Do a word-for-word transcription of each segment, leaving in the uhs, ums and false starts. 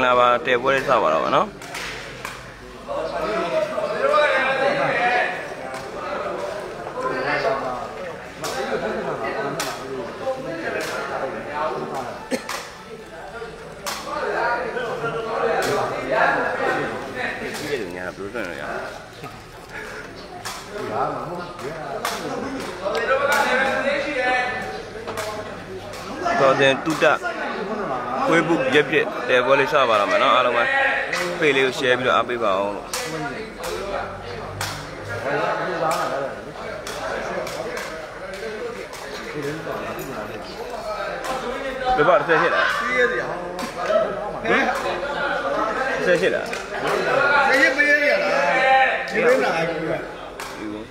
င်္ဂလာပါတဲပွဲလေးစပါတော့ဗောနော်ဒီလိုညာဘယ်လိုလုပ်ရလဲတော်တယ်တူတာခွေးပုရက်ပြက်တဲပွဲလေးစပါတော့မယ်နော်အားလုံးပဲဖေးလေးကို share ပြီးတော့အားပေးပါအောင်လို့ဘယ်ပါတစ်ဆက်ရှိလားစီးရစီဟမ်ဆက်ရှိလားစီးရပေးရလားဒီလိုလားအခုကဒီကို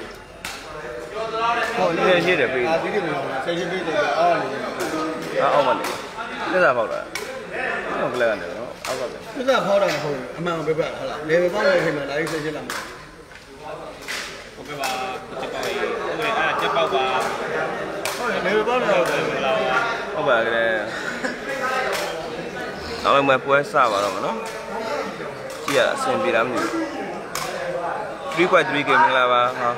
ဟောလေးရှိတယ်ပေးအာဒီလိုမျိုးဆက်ရှိပေးတယ်အော်နေအောက်ပါလေလက်စားပေါက်တာဟုတ်ကဲ့ကနေနော်အောက်ကပဲလက်စားပေါက်တာမဟုတ်ဘူးအမှန်ပဲပဲဟုတ်လားလေပဲပေါက်လို့ခင်ဗျာလာရေးဆက်ရှိလာမှာဟုတ်ကဲ့ပါချက်ပေါက်ရေးဟုတ်ကဲ့အဲ့ချက်ပေါက်ပါဟုတ်လေပဲပေါက်တော့ဟုတ်ပါကလေးနောက်မှပွဲစပါတော့မနော်ကြည့်ရအဆင်ပြေလားမသိဘူး three point three K မင်္ဂလာပါဟာ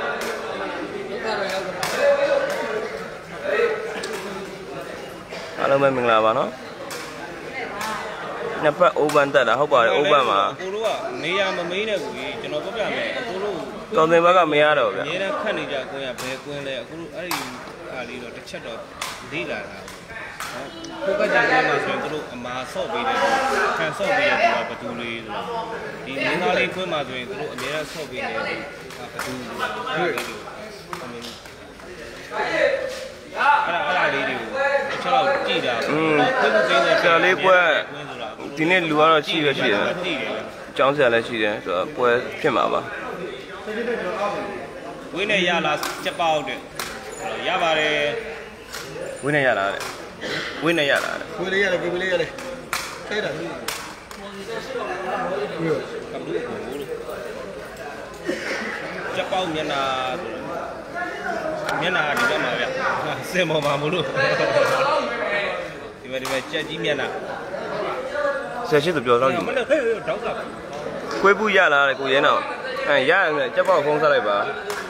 အားလုံးပဲမင်္ဂလာပါနော်နှစ်ဖက် open တက်တာဟုတ်ပါတယ် open မှာကိုတို့ကနေရမမေးနဲ့ကိုကြီးကျွန်တော်ပြောပြမယ်ကိုတို့တော်တင်ဘက်ကမရတော့ဗျာအများနဲ့ခတ်နေကြကိုရဘယ်ကွင်းလဲအခုအဲ့ဒီအားလေးတော့တစ်ချက်တော့လေ့လာတာဟုတ်ကိုကကြတဲ့မှာဆိုရင်တို့အမာဆော့ပေးတယ်ခံဆော့ပေးရတာဘယ်သူလေးဆိုဒီမင်းသားလေးကွင်းမှာဆိုရင်တို့အများနဲ့ဆော့ပေးနေတယ်ဘယ်သူအဲ့ဒီလိုအမင်းအဲ့ဒါအဲ့ဒါလေးတွေကိုတစ်ချက်တော့ကြည့်တာอืมခွင့်ပေးတယ်ဆရာလေးပွဲဒီနေ့လူကတော့ရှိရရှိတယ်အကြောင်းဆရာလည်းရှိတယ်ဆိုတော့ပွဲဖြစ်မှာပါဝင်းနဲ့ရလားချက်ပေါက်တယ်ရပါတယ်ဝင်းနဲ့ရလားတဲ့ဝင်းနဲ့ရလားတဲ့ဝင်းလေးရတယ်ဝင်းလေးရတယ်ထဲတာပြီးပြီးကပ်လို့ချက်ပေါက်မျက်နှာမျက်နှာဒီဘက်မှာဗျစင်ပေါ်မှာမလို့ဒီမှာဒီမှာကြက်ကြီးမျက်နှာဆယ်ရှိသူပြောတော့ယူမယ်တောက်တာခွေးပူရလာတယ်ကိုရဲနောက်အဲရရတယ်ကြက်ပေါက်ဖုံးဆက်လိုက်ပါ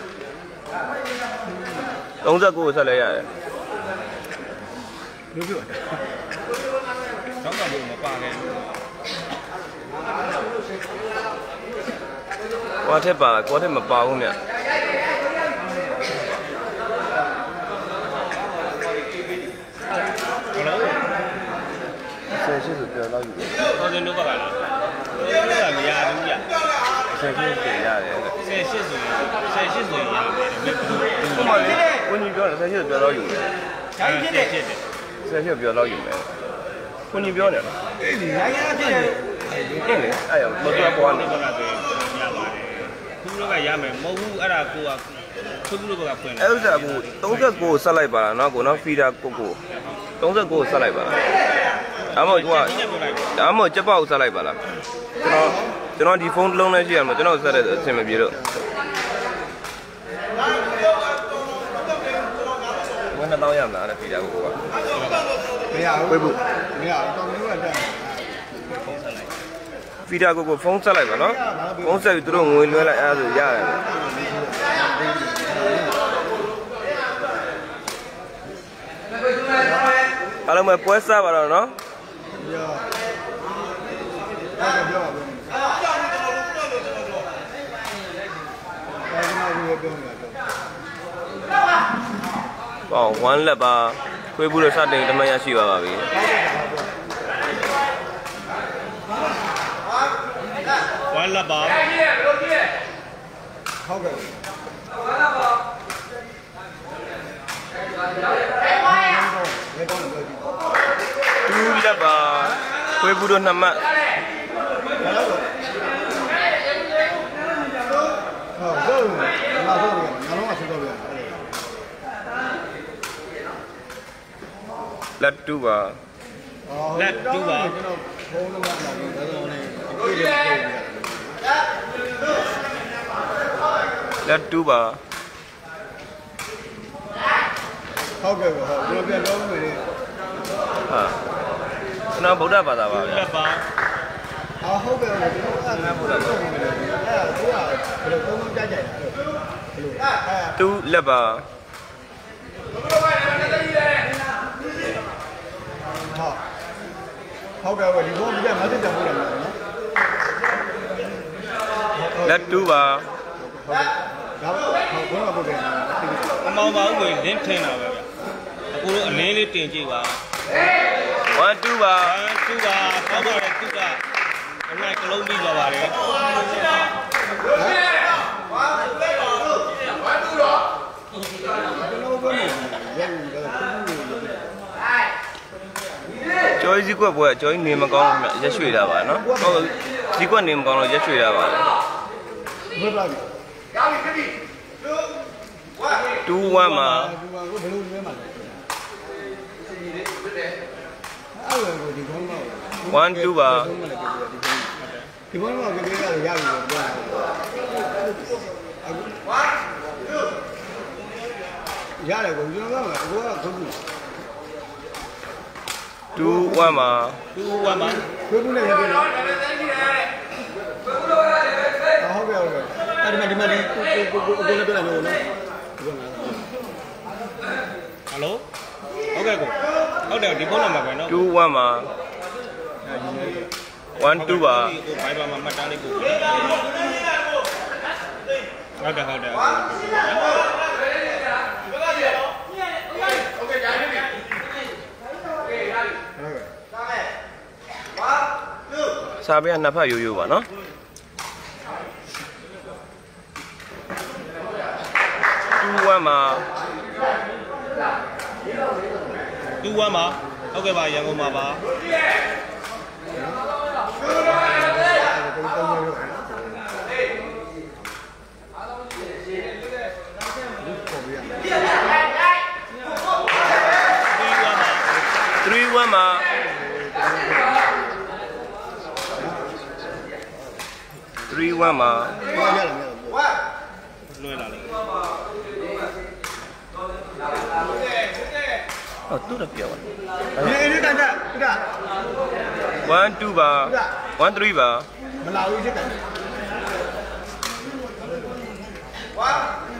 သုံးဆယ့်ကိုဆက်လဲရတယ်လို့ပြောတာတောက်တာဘုံမပါခဲ့ကွာထက်ပါကွာထက်မပါဘူးမြတ်ဆယ်ရှိဆိုပြောတော့ယူတော်တယ်လို့ပါလားတော်တယ်ကမရဘူးညဆယ်ရှိဆိုရတယ်ဆယ်ရှိဆိုဆယ်ရှိဆိုရတယ်ဘယ်လိုကိုကြီးပြောတယ်ဆယ်ရှိဆိုပြောတော့ယူတယ်ဆယ်ရှိတယ်ဆယ်ရှိပြောတော့ယူမယ်ကိုကြီးပြောတယ်အေးဒီရိုင်းရဖြစ်တယ်အဲ့လေအဲ့ရမတော်ပေါ်နေတော့ရပါတယ်ခုလိုကရမယ်မဟုတ်ဘူးအဲ့ဒါကိုကခုလိုကဖွင့်တယ်အဲ့ဥစ္စာကိုသုံးဆယ့်ကိုဆက်လိုက်ပါလားနော်ကိုနော်ဖီတာကိုကိုသုံးဆယ့်ကိုဆက်လိုက်ပါလားဒါမှမဟုတ်ဒါမှမဟုတ်ကြက်ပေါက်ဆက်လိုက်ပါလားကျွန်တော်ကျွန်တော်ဒီဖုန်းတစ်လုံးနဲ့ရှိရမှာကျွန်တော်ဆက်တဲ့အဆင်မပြေတော့ဘယ်နဲ့တောင်းရမလားတဲ့ဖီတာကိုကမရဘူးဘူးမရဘူးတော်မျိုးကတက်ဖီတာကိုကိုဖုန်းဆက်လိုက်ပါနော်ဖုန်းဆက်ပြီးသူတို့ငွေလွှဲလိုက်အဲ့ဒါဆိုရတယ်အားလုံးပဲပွဲစားပါတော့နော်ဟောဝမ်းလက်ပါခွေးဘူးလို့စတင်တမန်ရရှိပါပါပြီဝမ်းလက်ပါဟုတ်ကဲ့ဝမ်းလက်ပါတူလက်ပါခွေးဘူးတို့နှစ်မှတ်ဟုတ်ဟုတ်ငါတို့ငါတို့ကဆက်တော့ပြန်လက်တူပါလက်တူပါကျွန်တော်ဖုန်းလုံးကလာပြီးဒါတော့လည်းအပြည့်လေးပို့ပြရတယ်လက်တူပါဟုတ်ကဲ့ဟုတ်ကျွန်တော်ပြန်ပြောမယ်လေဟာကျွန်တော်ဗုဒ္ဓဘာသာပါဗျာလက်ပါ啊，后边我这个按按不了，哎，主要不是都能加减的，哎， သူလက်ပါ好，后边我你给我们这没得讲不了呢， လက်တူပါ然后好不了不给， အမောင်ပါဦးကိုလင်းထင်းတာပဲဗျအခုလိုအလင်းလေးတင်ကြည့်ပါ one two ပါသူကပေါက်ပါတယ်သူကအလိုက်ကလုံးပြီးသွားပါတယ်ကျော်ကြီးကွက်ပွဲကျော်ကြီးနေမကောင်းဘူးရက်ရွှေ့တာပါနော်ဟုတ်ကြီးကွက်နေမကောင်းတော့ရက်ရွှေ့တာပါလေ不了， two one မှာ我不能约嘛，哎，我我地方嘛， one two ပါ地方嘛，这个要压力的，压力我地方嘛，我可不。 two one မှာသူ့ဝမ်းမှာခွေးဘူးနဲ့ရပြီနော်ဟုတ်ကဲ့ဟုတ်ကဲ့အဲ့ဒီမှာဒီမှာဒီကိုကိုကိုလည်းပြောလိုက်မျိုးနော်ဟယ်လိုဟုတ်ကဲ့ကိုဟုတ်တယ်ဒီဖုန်းနံပါတ်ပဲနော် two one မှာ one two ပါကိုဘိုင်ဘာမှာမှတ်တမ်းလေးကိုဟုတ်တယ်ဟုတ်တယ်စာပေကနှစ်ဖက်ရိုးရိုးပါနော် two one မှာသူ့ဝမ်းမှာဟုတ်ကဲ့ပါရန်ကုန်မှာပါ three one မှာ three one မှာလွှဲလာလေအော်သူ့တော့ပြောပါဒီဒီကန်တာဒါ one two ပါ one three ပါမလာဘူးစစ်ကန်ဝါ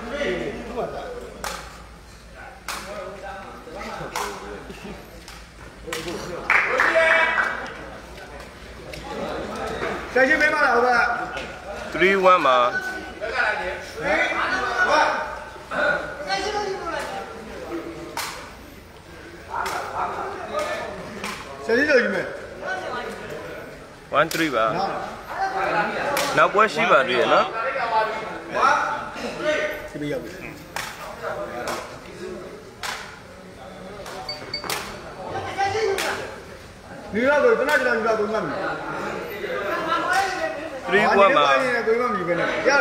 ဆက်ရှိပေးပါလားဟုတ်ကဲ့ three one မှာဆက်ရှိလို့ယူမယ် one three ပါနော်နောက်ပွဲရှိပါသေးတယ်နော်ဒီပြရောက်ပြီဒီတော့ကိုတနက်တနက်ဒီတော့ကိုမှတ်မယ် three one မှာကိုမှတ်ပြီပဲနဲ့ရ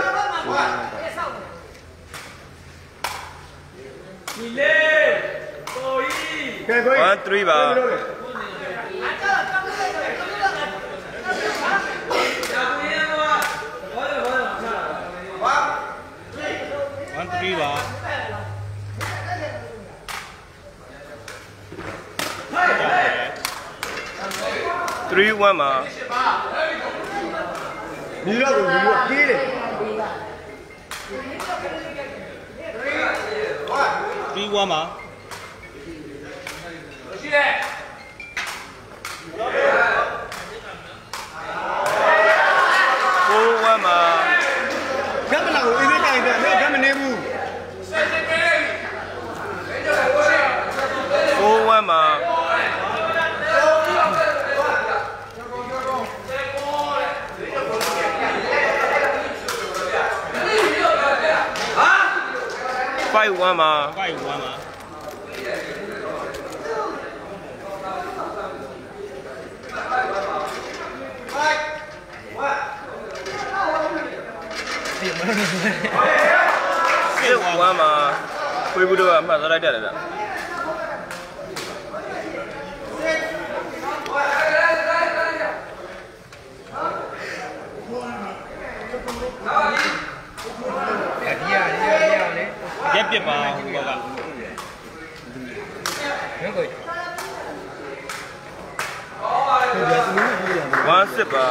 ဒီလေကိုကြီးကဲကိုကြီး one three ပါ one three ပါ three one မှာဒီတော့ကိုဒီတော့ပြေးတယ် three one မှာ four one မှာကမလာကိုအင်းလေးတိုင်းတယ်မင်းကမနေဘူး four one မှာ five one မှာ five one မှာ six one မှာခွေးဘူးတော့အမှတ်သွားလိုက်တယ်ဗျရက်ပြစ်ပါဟိုဘက်ကဟုတ်ကဲ့ one sip ပါ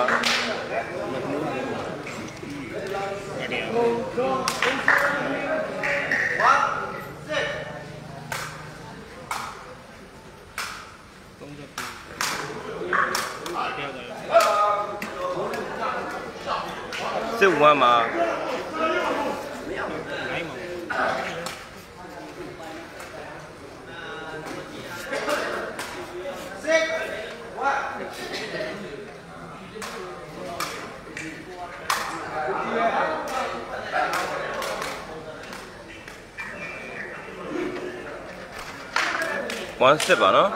sip one မှာ one sip ပါနော်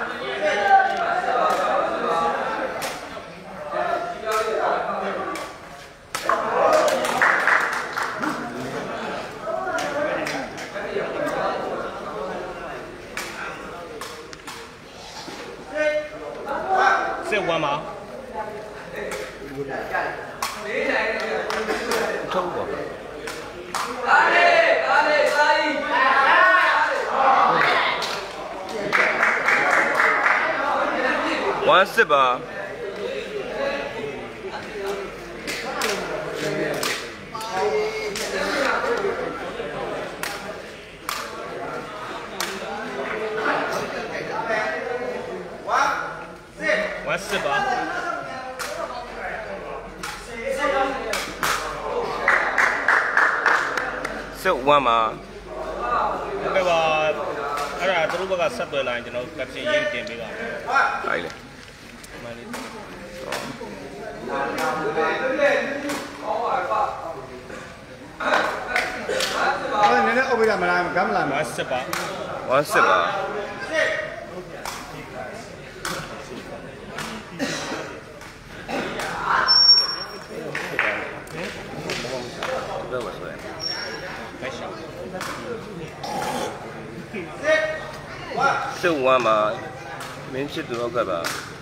sip one မှာထုတ်ပါ one sip ပါ one sip ပါ sip one မှာဟုတ်ကဲ့ပါအဲ့ဒါသူတို့ဘက်ကဆက်သွယ်လာရင်ကျွန်တော်ကပ်ရှင်ရေးတင်ပေးပါမယ်ဟုတ်လေမှန်လေးအဲ့နည်းနည်းအုပ်ပေးတာမလားကမ်းမလား one sip ပါ one sip ပါ sip one မှာမင်းချစ်သူတော့ကပ်ပါ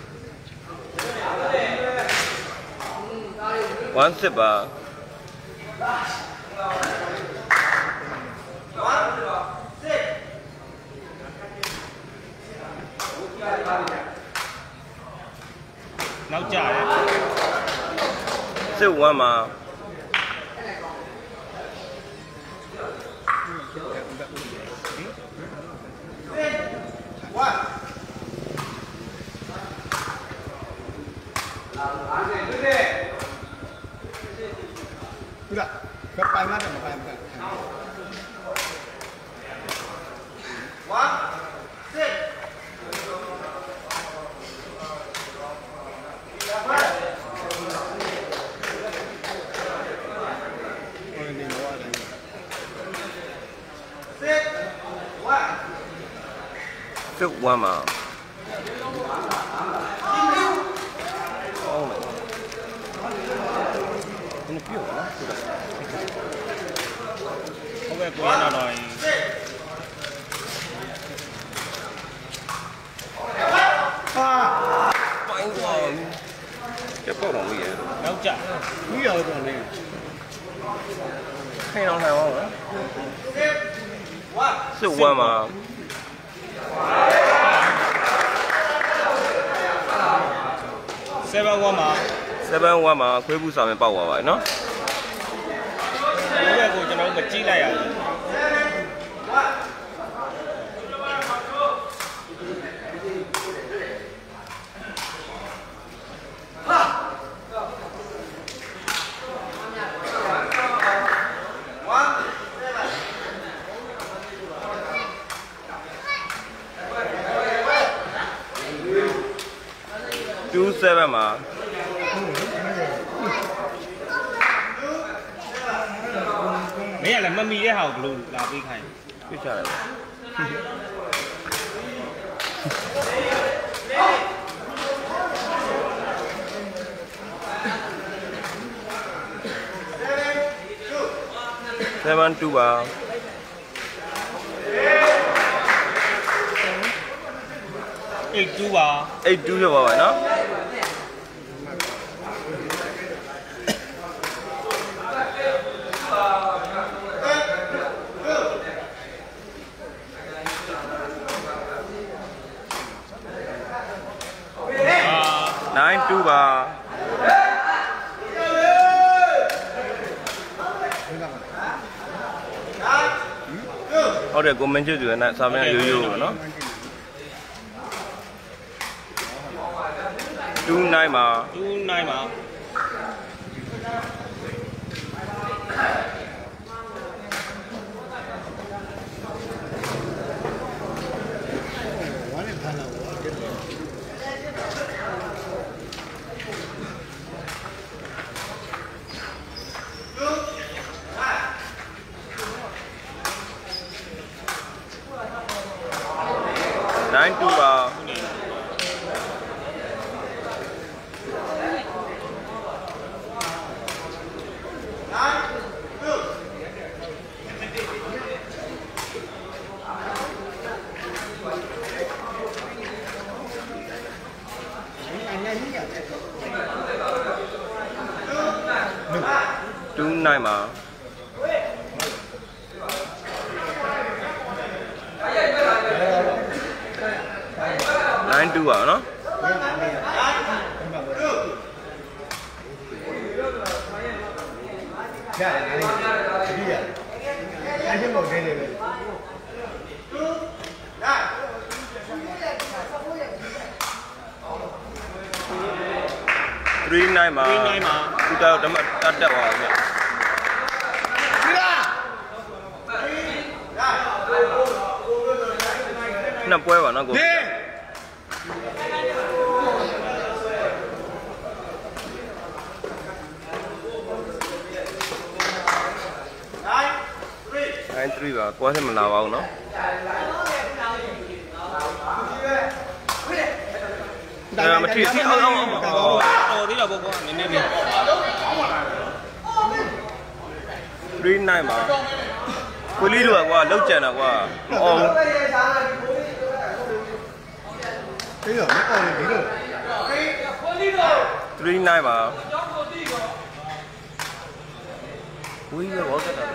one sip ပါနောက်ကြတယ် sip one မှာဟုတ်လားကပိုင်မှတယ်မပိုင်ဘူး one six sip one မှာအော်မယ်ဘယ်လိုပြောလဲဟုတ်ကဲ့ကိုရနာတော်ရင်ဟာပိုင်းသွားကျပေါ့တော့မရနောက်ကြပြီးရတော့နေခိုင်အောင်ထိုင်အောင်နော် sip one မှာ seven one မှာ seven one မှာခွေးဘူးစာမပေါက်သွားပါနော်ဒီဘက်ကိုကျွန်တော်မကြည့်လိုက်ရဘူး two seven မှာမင်းကလည်းမမီတဲ့ဟာကိုဘလို့လာပေးခိုင်းပြချရတယ် seven two ပါ eight two ပါ eight two ဖြစ်ပါပါနော် 9 nine two ပါဟုတ်တယ်ကိုမင်းချစ်သူကစာမင်းရိုးရိုးပေါ့နော်two nine ပါ two nine ပါ nine two ပါtwo nine ပါnine two ပါနော်ရတယ်ဒါလေးဒီရအဲ့ဒီမော်ဒယ်လေးပဲ three nine ပါ three nine ပါသူတော့ဓမ္မတတ်တက်ပါဦးဗျာနှစ်ပွဲပါနော်ကိုnine three ပါပွဲဆက်မလာပါဘူးနော်ဒါမထီစီအောင်အောင်အောင်တော်သေးတော့ပေါ့ကွာနည်းနည်းလေး three nine ပါကိုလေးတို့ကွာလောက်ကြံတာကွာအောင်ပြီးတော့မအောင်လေဒီလို three nine ပါဝီးရောကတာ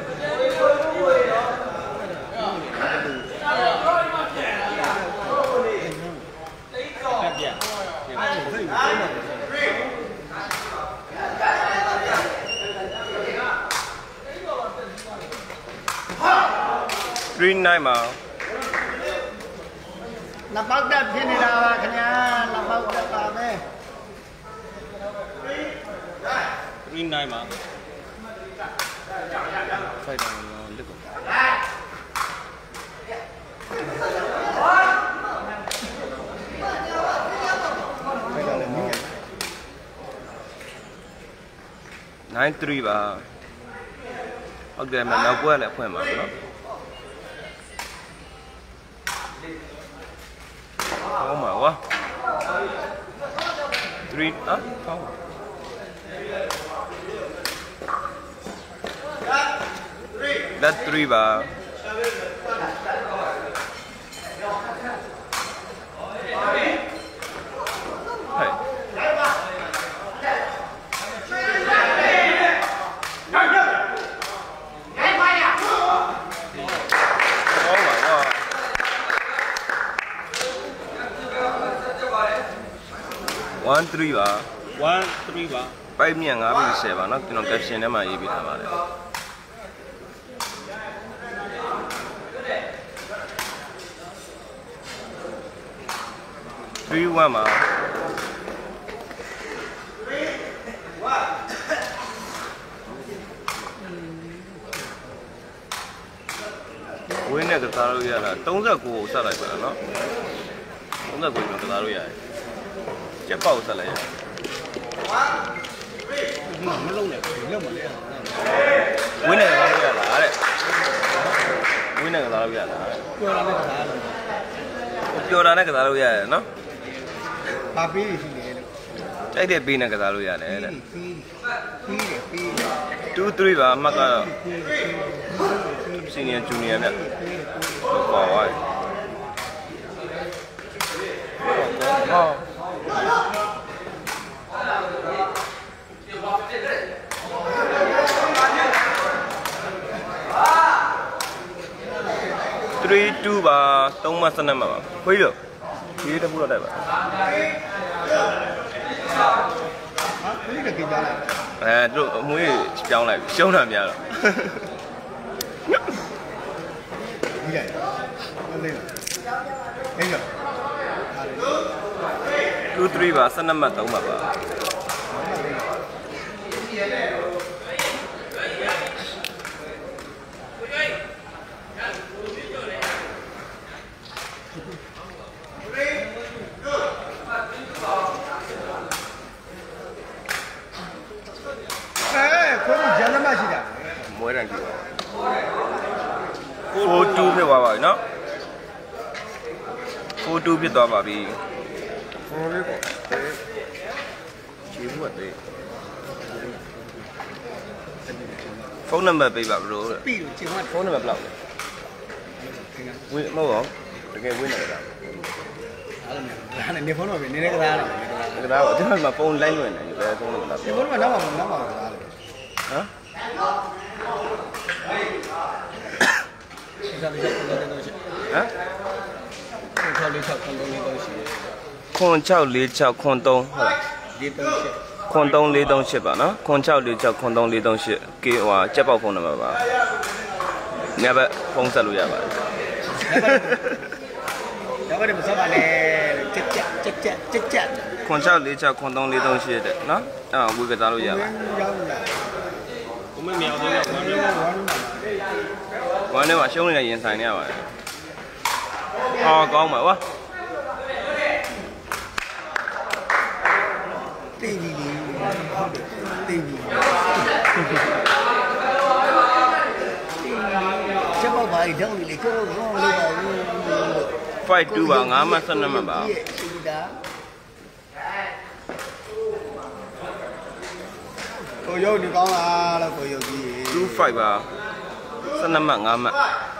three nine ပါနပောက်တက်ဖြစ်နေတာပါခင်ဗျာနပောက်တက်ပါမယ် three nine ပါဖိုက်တယ်လက်ကိုnine three ပါဟုတ်တယ်မနောက်ပွဲလည်းဖွင့်ပါဘူးနော်ဟောမှာဝါthreeอ่ะဟောthat three ပါဟဲ့one three ပါ one three ပါပိုက်မြန်fiveပြီtenပါเนาะကျွန်တော် caption ထဲမှာရေးပြထားပါတယ်three one ပါဝင်းနဲ့ကစားလို့ရတာthirty-nineကိုဆက်လိုက်ပါတော့เนาะthirty-nineကိုကျွန်တော်ကစားလို့ရတယ်ကျက်ပေါက်ဆက်လိုက်ရတယ်မလုံးနဲ့လုံးမလဲဝင်းနဲ့ကစားလို့ရလားတဲ့ဝင်းနဲ့ကစားလို့ရလားပြောတာနဲ့ကစားလို့ပျော်တာနဲ့ကစားလို့ရတယ်နော်ဘာပေးရှိလဲလို့တိုက်တဲ့ပေးနဲ့ကစားလို့ရတယ်တဲ့ပေးပေးတယ်ပေး two three ပါအမှတ်ကတော့ senior junior နဲ့ပေါ်သွားတယ်ဟောthree two ပါthreeမှtwelveမှာပါခွေးလို့ဒီတပူတော့တိုက်ပါကကြလာအဲတို့အမွေးပြောင်းလိုက်ရှုံးတာများတော့ဒီလိုက်ဟုတ်တယ်အဲ့ကြော two threeပါtwelveမှတ်threeမှတ်ပါမွေးတယ်ကြည့်ပါfour twoဖြစ်သွားပါပြီနော်four twoဖြစ်သွားပါပြီfourလေးပေါ့ချီဘူးတဲ့ဖုန်းနံပါတ်ပေးပါဘရိုပြီးလို့ချင်မှာဖုန်းနံပါတ်ဘယ်လောက်လဲဝင်းမဟုတ်တော့တကယ်ဝင်းနေတာအားလုံးဒါနဲ့နေဖုန်းတော့ပဲနည်းနည်းကစားရတယ်ကစားတော့ကျွန်တော်မှဖုန်းလိုင်းလွင်နေတယ်ဘယ်ဖုန်းလို့လားနေဖုန်းကနောက်မှနောက်မှကစားတယ်ဟမ်ဒါလည်းဆက်လို့တော့ရှိဟမ်ခွန်လေး၆ခွန်သုံးလေးတော့ရှိတယ်ခွန်၆လေး၆ခွန်သုံးဟုတ်လားလေးသုံးရှစ်ခွန်သုံးလေးသုံးရှစ်ပါနော်ခွန်၆လေး၆ခွန်သုံးလေးသုံးရှစ်ကေဟိုကြက်ပေါက်ဖုန်းနံပါတ်ပါညဘက်ဖုန်းဆက်လို့ရပါတယ်ညဘက်မဆက်ပါနဲ့ကြက်ကြက်ကြက်ကြက်ကြက်ကြက်ခွန်၆လေး၆ခွန်သုံးလေးသုံးရှစ်တဲ့နော်အဲ့ဝေကစားလို့ရပါတယ်我们瞄到了，我们ဝမ်းထဲမှာရှုံးနေတဲ့ရင်ဆိုင်နေရပါတယ်။အော်ကောင်းပါကွာ။တိတ်ကြီးကြီးဟုတ်တယ်တိတ်ကြီးချက်ပေါက်ပါလေတောင်းလေကြောတော့လို့ပါဘူး။ five two ပါfiveမှtwelveမှပါ။ကိုရုပ်ဒီကောင်းလားလို့ကိုရုပ်ကြီး two fiveပါtwelveမှfiveမှ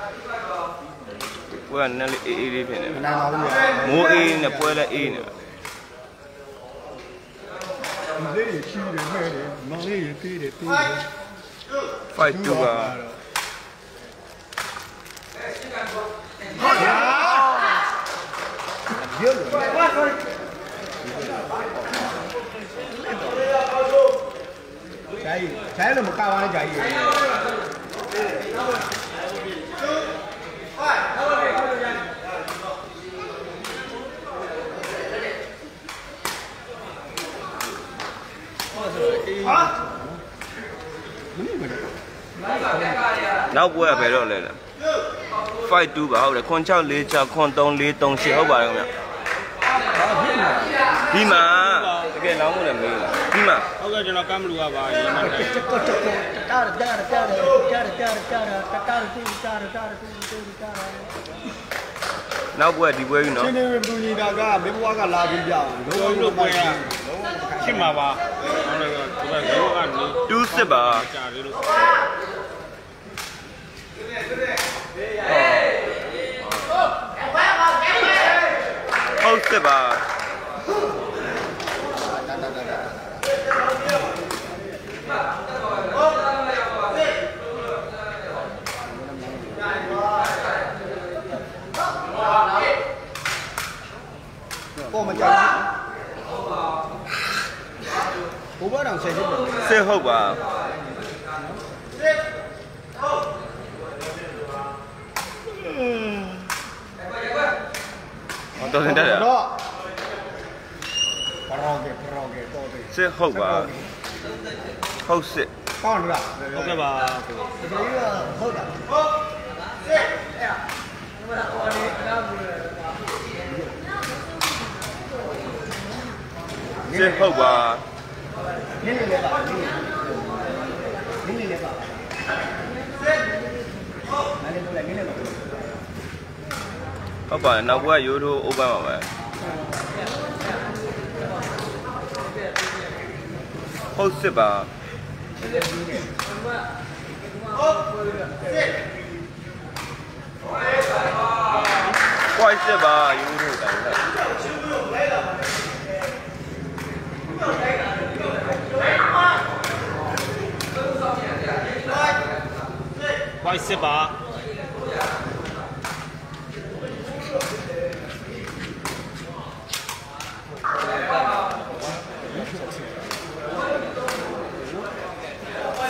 ပွဲကလည်းအေးအေးလေးဖြစ်နေမနိုင်ပါဘူးမိုးအေးနဲ့ပွဲလည်းအေးနေဒီလေးရရှိတယ်မဲ့တယ်မောင်လေးရသေးတယ်သေးတယ် five twoပါရုပ်ဂျာကြီးဂျာကြီးလည်းမကောက်ပါနဲ့ဂျာကြီးနောက်ပွဲကဘယ်တော့လဲလဲfive twoပါဟုတ်တယ်ခွန်၆လေး၆ခွန်သုံးလေးသုံးရှစ်ဟုတ်ပါတယ်ခင်ဗျဒီမှာတကယ်လောင်းလို့လည်းမေးလားဒီမှာဟုတ်ကဲ့ကျွန်တော်ကမ်းမလူကပါရေးမှန်းတယ်တက်တက်တက်တာတာတာတာတာတာတာတာတာတူတာတာတူတူတာနောက်ပွဲဒီပွဲကြီးနော်ချင်းနေပူညီတာကမေဘွားကလာပြီးကြအောင်လုံးလုံးပွဲကရှင်းမှာပါဟုတ်တယ်ကဒီကရောကနေ two sixပါကြာတယ်လို့ဟုတ်စစ်ပါပေါ်မကြဘူးဘိုးဘတော်ဆယ်စစ်တယ်စစ်ဟုတ်ပါတော်စင်တက်ရတော့ပရောကေပရောကေတော်တယ်စစ်ဟုတ်ပါဟုတ်စစ်ကောင်းလားဟုတ်ကဲ့ပါကိုဒီကဟုတ်တာဟုတ်စစ်အဲ့ဒါမနာအော်လေးနားဘူးစစ်ဟုတ်ပါနင်းနေလေပါနင်းနေလေပါစစ်ဟုတ်နားနေတော့လည်းနင်းနေပါဟုတ်ပါနောက်ဘက်ကရိုးထိုး open ပါပဲဟုတ်စစ်ပါဟုတ်စစ်ကွိုက်စစ်ပါရိုးထိုးတိုင်းကွိုက်စစ်ပါ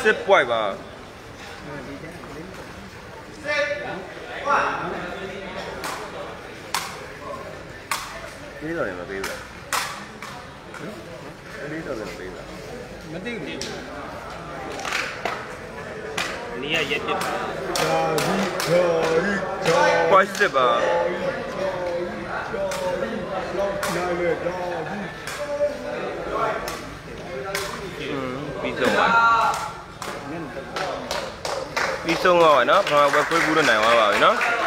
စစ်ပွိုက်ပါဒီတော့လည်းမပေးဘူးလားဒီတော့လည်းမပေးဘူးလားမသိဘူးနေရရက်ပြစ်ပါဂျာဒီဂျာဒီဂျာပွိုက်စစ်ပါနာလေဂျာဒီပြီးဆုံးပါပြီးဆုံးသွားပါနော်ဘာဝက်ခွေးဘူးတော့နိုင်သွားပါပြီနော်